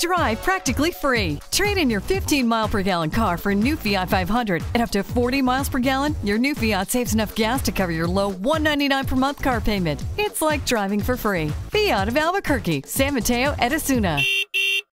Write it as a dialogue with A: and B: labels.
A: Drive practically free. Trade in your 15-mile-per-gallon car for a new Fiat 500. At up to 40 miles per gallon, your new Fiat saves enough gas to cover your low $199 per month car payment. It's like driving for free. Fiat of Albuquerque, San Mateo, and Osuna.